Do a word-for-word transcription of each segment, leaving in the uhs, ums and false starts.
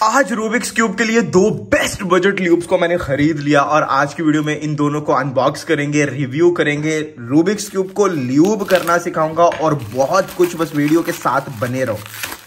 आज Rubik's cube के लिए दो बेस्ट बजट ल्यूब्स को मैंने खरीद लिया और आज की वीडियो में इन दोनों को अनबॉक्स करेंगे, रिव्यू करेंगे, रूबिक्स क्यूब को ल्यूब करना सिखाऊंगा और बहुत कुछ। बस वीडियो के साथ बने रहो।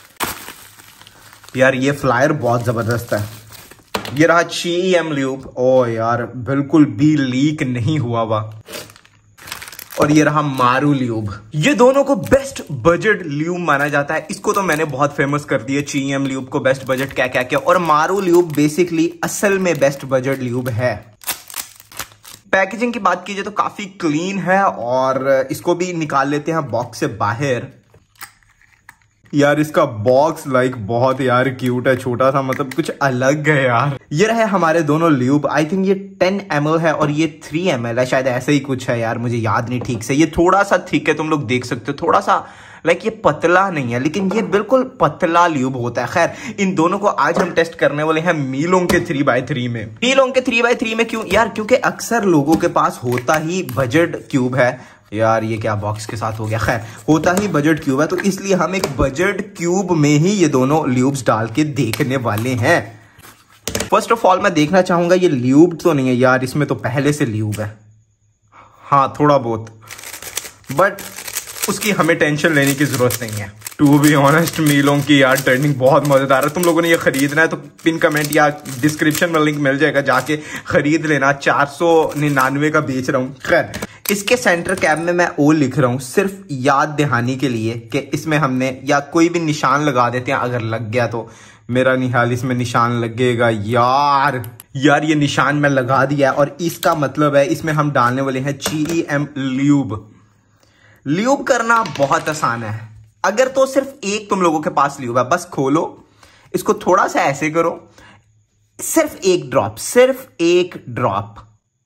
यार ये फ्लायर बहुत जबरदस्त है। ये रहा ची एम ल्यूब। ओ यार बिल्कुल भी लीक नहीं हुआ हुआ। और ये रहा मारू ल्यूब। ये दोनों को बेस्ट बजट ल्यूब माना जाता है। इसको तो मैंने बहुत फेमस कर दिया, ची एम ल्यूब को बेस्ट बजट क्या क्या क्या। और मारू ल्यूब बेसिकली असल में बेस्ट बजट ल्यूब है। पैकेजिंग की बात कीजिए तो काफी क्लीन है और इसको भी निकाल लेते हैं बॉक्स से बाहर। यार इसका बॉक्स लाइक बहुत यार क्यूट है, छोटा सा, मतलब कुछ अलग है यार। ये रहे हमारे दोनों ल्यूब। आई थिंक ये टेन एम एल है और ये थ्री एम एल है, शायद ऐसे ही कुछ है यार, मुझे याद नहीं ठीक से। ये थोड़ा सा थिक है, तुम लोग देख सकते हो, थोड़ा सा लाइक ये पतला नहीं है, लेकिन ये बिल्कुल पतला ल्यूब होता है। खैर इन दोनों को आज हम टेस्ट करने वाले हैं मीलोंग के थ्री बाई थ्री में। मीलोंग के थ्री बाई थ्री में क्यों यार? क्योंकि अक्सर लोगों के पास होता ही बजट क्यूब है। यार ये क्या बॉक्स के साथ हो गया? खैर होता ही बजट क्यूब है, तो इसलिए हम एक बजट क्यूब में ही ये दोनों ल्यूब्स डाल के देखने वाले हैं। फर्स्ट ऑफ ऑल मैं देखना चाहूंगा ये ल्यूब तो नहीं है यार, इसमें तो पहले से ल्यूब है। हाँ थोड़ा बहुत, बट उसकी हमें टेंशन लेने की जरूरत नहीं है। टू बी ऑनेस्ट मीलोंग की यार टर्निंग बहुत मजेदार है। तुम लोगों ने ये खरीदना है तो पिन कमेंट या डिस्क्रिप्शन में लिंक मिल जाएगा, जाके खरीद लेना। चार सौ निन्यानवे का बेच रहा हूँ। खैर इसके सेंटर कैप में मैं ओ लिख रहा हूं सिर्फ याद दहानी के लिए कि इसमें हमने या कोई भी निशान लगा देते हैं, अगर लग गया तो। मेरा निहाल इसमें निशान लगेगा यार। यार ये निशान मैं लगा दिया और इसका मतलब है इसमें हम डालने वाले हैं ची एम ल्यूब। ल्यूब करना बहुत आसान है। अगर तो सिर्फ एक तुम लोगों के पास ल्यूब है, बस खोलो इसको, थोड़ा सा ऐसे करो, सिर्फ एक ड्रॉप, सिर्फ एक ड्रॉप,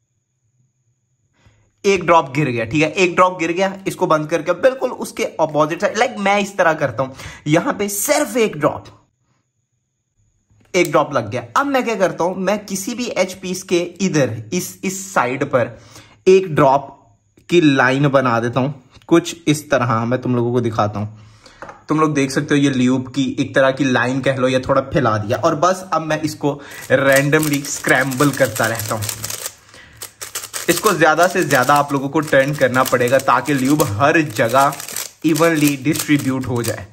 एक ड्रॉप गिर गया, ठीक है, एक ड्रॉप गिर गया। इसको बंद करके बिल्कुल उसके अपोजिट साइड, लाइक मैं इस तरह करता हूं, यहां पे सिर्फ एक ड्रॉप, एक ड्रॉप लग गया। अब मैं क्या करता हूं, मैं किसी भी एच पीस के इधर इस इस साइड पर एक ड्रॉप की लाइन बना देता हूं, कुछ इस तरह। मैं तुम लोगों को दिखाता हूं, तुम लोग देख सकते हो ये ल्यूब की एक तरह की लाइन कह लो, या थोड़ा फैला दिया। और बस अब मैं इसको रैंडमली स्क्रैम्बल करता रहता हूं। इसको ज्यादा से ज्यादा आप लोगों को टर्न करना पड़ेगा ताकि ल्यूब हर जगह इवनली डिस्ट्रीब्यूट हो जाए।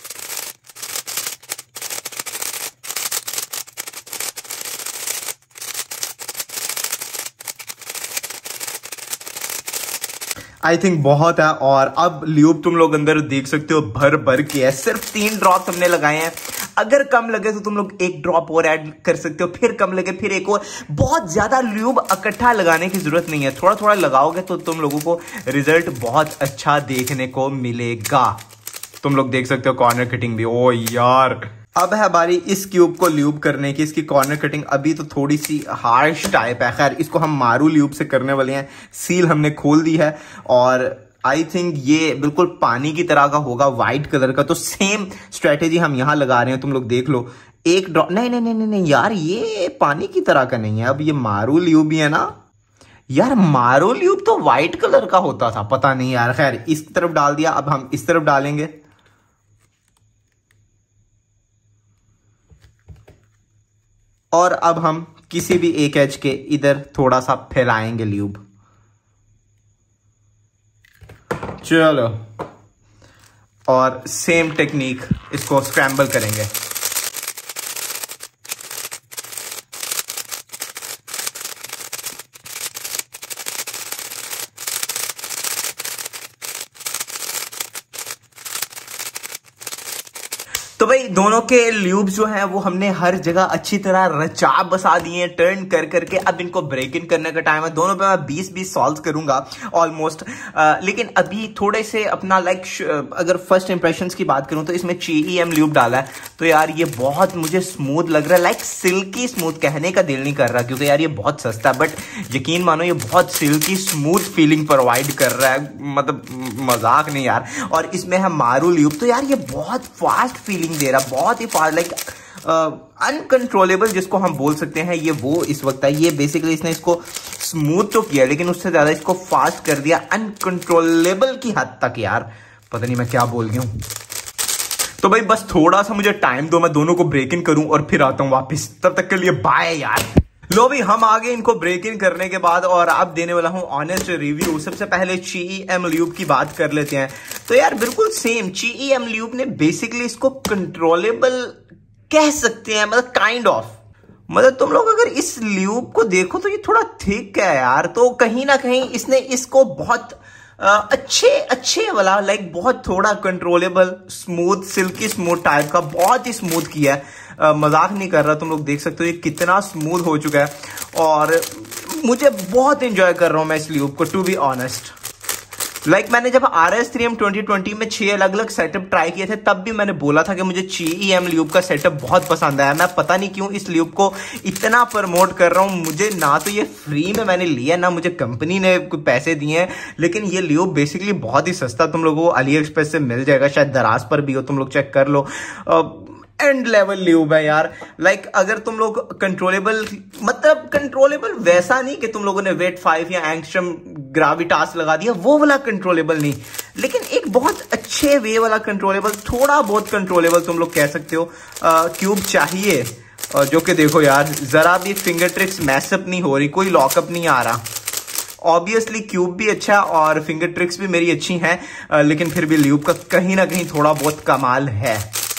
आई थिंक बहुत है। और अब ल्यूब तुम लोग अंदर देख सकते हो भर भर के है। सिर्फ तीन ड्रॉप हमने लगाए हैं। अगर कम लगे तो तुम लोग एक ड्रॉप और ऐड कर सकते हो, फिर कम लगे फिर एक और। बहुत ज्यादा ल्यूब इकट्ठा लगाने की जरूरत नहीं है, थोड़ा थोड़ा लगाओगे तो तुम लोगों को रिजल्ट बहुत अच्छा देखने को मिलेगा। तुम लोग देख सकते हो कॉर्नर कटिंग भी। ओ यार अब है बारी इस क्यूब को ल्यूब करने की। इसकी कॉर्नर कटिंग अभी तो थोड़ी सी हार्श टाइप है। खैर इसको हम मारू ल्यूब से करने वाले हैं। सील हमने खोल दी है और आई थिंक ये बिल्कुल पानी की तरह का होगा, व्हाइट कलर का। तो सेम स्ट्रेटेजी हम यहां लगा रहे हैं, तुम लोग देख लो। एक ड्रॉप, नहीं नहीं नहीं नहीं यार ये पानी की तरह का नहीं है। अब ये मारू ल्यूब भी है ना यार, मारू ल्यूब तो व्हाइट कलर का होता था, पता नहीं यार। खैर इस तरफ डाल दिया, अब हम इस तरफ डालेंगे। और अब हम किसी भी एक एज के इधर थोड़ा सा फैलाएंगे ल्यूब। चलो और सेम टेक्निक, इसको स्क्रैम्बल करेंगे। तो भाई दोनों के ल्यूब जो हैं वो हमने हर जगह अच्छी तरह रचा बसा दिए, टर्न कर करके। अब इनको ब्रेक इन करने का टाइम है। दोनों पे मैं बीस बीस सॉल्व करूंगा ऑलमोस्ट। लेकिन अभी थोड़े से अपना लाइक अगर फर्स्ट इंप्रेशंस की बात करूं तो इसमें ची एम ल्यूब डाला है तो यार ये बहुत मुझे स्मूथ लग रहा है, लाइक सिल्की स्मूथ। कहने का दिल नहीं कर रहा क्योंकि यार ये बहुत सस्ता है, बट यकीन मानो ये बहुत सिल्की स्मूथ फीलिंग प्रोवाइड कर रहा है, मतलब मजाक नहीं यार। और इसमें है मारू ल्यूब, तो यार ये बहुत फास्ट फीलिंग दे रहा, बहुत ही फास्ट, लाइक अनकंट्रोलेबल जिसको हम बोल सकते हैं, ये वो इस वक्त है। ये बेसिकली इसने इसको स्मूथ तो किया लेकिन उससे ज्यादा इसको फास्ट कर दिया, अनकंट्रोलेबल की हद तक यार। पता नहीं मैं क्या बोल गया हूं। तो भाई बस थोड़ा सा मुझे टाइम दो, मैं दोनों को ब्रेक इन करूं और फिर आता हूं वापस। तब तक के लिए बाय यार। लो भी हम आगे इनको ब्रेक इन करने के बाद और अब देने वाला हूं ऑनेस्ट रिव्यू। सबसे पहले चीईएम ल्यूब की बात कर लेते हैं। तो यार बिल्कुल सेम, चीईएम ल्यूब ने बेसिकली इसको कंट्रोलेबल कह सकते हैं, मतलब काइंड ऑफ। मतलब तुम लोग अगर इस ल्यूब को देखो तो ये थोड़ा थिक है यार, तो कहीं ना कहीं इसने इसको बहुत आ, अच्छे अच्छे वाला लाइक बहुत थोड़ा controllable, smooth, silky smooth type का बहुत ही स्मूथ किया है। आ, मजाक नहीं कर रहा, तुम लोग देख सकते हो ये कितना स्मूथ हो चुका है और मुझे बहुत एंजॉय कर रहा हूं मैं इस ल्यूब को, to be honest. Like like, मैंने जब R S three M twenty twenty में छह अलग अलग सेटअप ट्राई किए थे, तब भी मैंने बोला था कि मुझे चीईएम ल्यूब का सेटअप बहुत पसंद आया। मैं पता नहीं क्यों इस ल्यूब को इतना प्रमोट कर रहा हूं। मुझे ना तो ये फ्री में मैंने लिया, ना मुझे कंपनी ने कुछ पैसे दिए हैं, लेकिन ये ल्यूब बेसिकली बहुत ही सस्ता तुम लोगों को अली एक्सप्रेस से मिल जाएगा, शायद दराज पर भी हो, तुम लोग चेक कर लो। एंड लेवल ल्यूब है यार। लाइक like, अगर तुम लोग कंट्रोलेबल, मतलब कंट्रोलेबल वैसा नहीं कि तुम लोगों ने वेट फाइव या एंगस्ट्रम ग्राविटास लगा दिया, वो वाला कंट्रोलेबल नहीं, लेकिन एक बहुत अच्छे वे वाला कंट्रोलेबल, थोड़ा बहुत कंट्रोलेबल तुम लोग कह सकते हो क्यूब चाहिए। जो कि देखो यार जरा भी फिंगर ट्रिक्स मैसअप नहीं हो रही, कोई लॉकअप नहीं आ रहा। ऑब्वियसली क्यूब भी अच्छा और फिंगर ट्रिक्स भी मेरी अच्छी हैं, लेकिन फिर भी ल्यूब का कहीं ना कहीं थोड़ा बहुत कमाल है।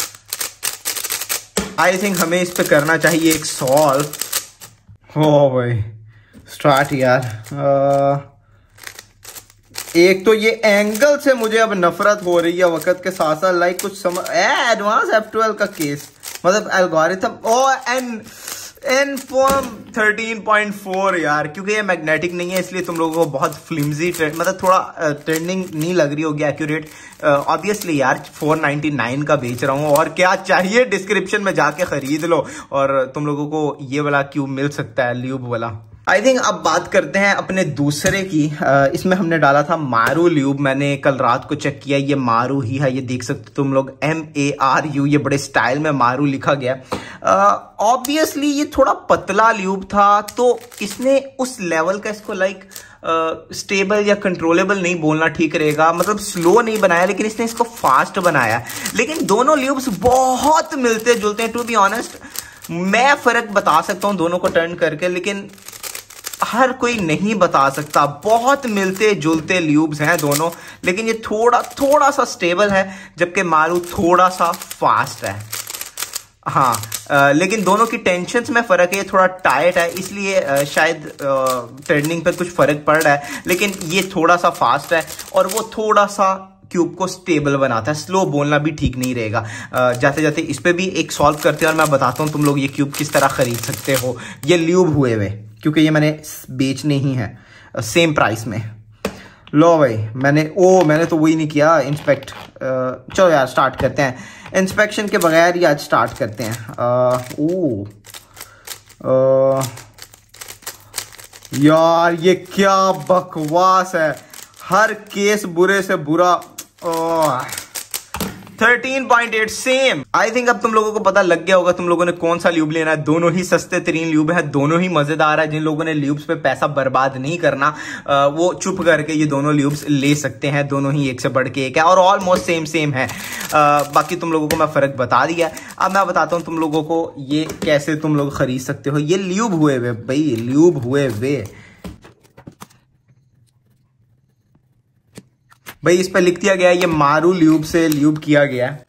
आई थिंक हमें इस पे करना चाहिए एक सॉल्व। ओ भाई स्टार्ट यार। आ, एक तो ये एंगल से मुझे अब नफरत हो रही है वक्त के साथ साथ। लाइक कुछ समझ एडवांस एफ ट्वेल्व का केस, मतलब algorithm O N N form thirteen point four यार, क्योंकि ये मैग्नेटिक नहीं है इसलिए तुम लोगों को बहुत फ्लिम्जी, मतलब थोड़ा ट्रेंडिंग नहीं लग रही होगी एक्यूरेट। ऑब्वियसली यार फोर नाइनटी नाइन का बेच रहा हूं और क्या चाहिए, डिस्क्रिप्शन में जाके खरीद लो और तुम लोगों को ये वाला क्यूब मिल सकता है, ल्यूब वाला। आई थिंक अब बात करते हैं अपने दूसरे की। इसमें हमने डाला था मारू ल्यूब, मैंने कल रात को चेक किया, ये मारू ही है, ये देख सकते हो तुम लोग, एम ए आर यू, ये बड़े स्टाइल में मारू लिखा गया। ऑब्वियसली uh, ये थोड़ा पतला ल्यूब था, तो इसने उस लेवल का इसको लाइक स्टेबल uh, या कंट्रोलेबल नहीं बोलना ठीक रहेगा, मतलब स्लो नहीं बनाया, लेकिन इसने इसको फास्ट बनाया। लेकिन दोनों ल्यूब्स बहुत मिलते जुलते हैं, टू बी ऑनेस्ट। मैं फर्क बता सकता हूं दोनों को टर्न करके, लेकिन हर कोई नहीं बता सकता। बहुत मिलते जुलते ल्यूब्स हैं दोनों, लेकिन ये थोड़ा थोड़ा सा स्टेबल है, जबकि मारू थोड़ा सा फास्ट है। हाँ आ, लेकिन दोनों की टेंशन्स में फर्क है, ये थोड़ा टाइट है इसलिए आ, शायद टर्निंग पर कुछ फर्क पड़ रहा है, लेकिन ये थोड़ा सा फास्ट है और वो थोड़ा सा क्यूब को स्टेबल बनाता है। स्लो बोलना भी ठीक नहीं रहेगा। जाते जाते इस पे भी एक सॉल्व करते हैं और मैं बताता हूं तुम लोग ये क्यूब किस तरह खरीद सकते हो, ये ल्यूब हुए हुए, क्योंकि ये मैंने बेचने ही है सेम प्राइस में। लो भाई मैंने ओ मैंने तो वही नहीं किया इंस्पेक्ट। चलो यार स्टार्ट करते हैं, इंस्पेक्शन के बगैर ही आज स्टार्ट करते हैं। आ, ओ आ, यार ये क्या बकवास है, हर केस बुरे से बुरा। Thirteen point eight same. I think अब तुम लोगों को पता लग गया होगा तुम लोगों ने कौन सा ल्यूब लेना है। दोनों ही सस्ते तरीन ल्यूब है, दोनों ही मजेदार है। जिन लोगों ने ल्यूब्स पे पैसा बर्बाद नहीं करना, वो चुप करके ये दोनों ल्यूब्स ले सकते हैं। दोनों ही एक से बढ़ के एक है और ऑलमोस्ट सेम सेम है। बाकी तुम लोगों को मैं फर्क बता दिया। अब मैं बताता हूँ तुम लोगों को ये कैसे तुम लोग खरीद सकते हो। ये ल्यूब हुए वे भाई, ल्यूब हुए वे भाई, इस पे लिख दिया गया है ये मारू ल्यूब से ल्यूब किया गया है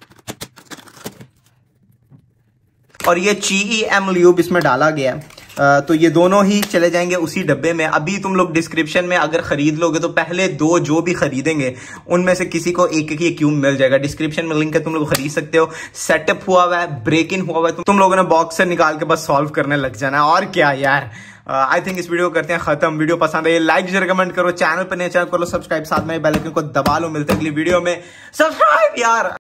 और ये चीईएम ल्यूब इसमें डाला गया है। आ, तो ये दोनों ही चले जाएंगे उसी डब्बे में। अभी तुम लोग डिस्क्रिप्शन में अगर खरीद लोगे तो पहले दो जो भी खरीदेंगे उनमें से किसी को एक एक ये क्यूब मिल जाएगा। डिस्क्रिप्शन में लिंक है, तुम लोग खरीद सकते हो। सेटअप हुआ हुआ है, ब्रेक इन हुआ हुआ है, तुम लोगों ने बॉक्स से निकाल के बस सॉल्व करने लग जाना है। और क्या यार, आई थिंक इस वीडियो को करते हैं खत्म। वीडियो पसंद है लाइक शेयर कमेंट करो, चैनल पर नए चैनल कर लो सब्सक्राइब, साथ में बेल आइकन को दबा लो। मिलते हैं अगली वीडियो में, सब्सक्राइब यार।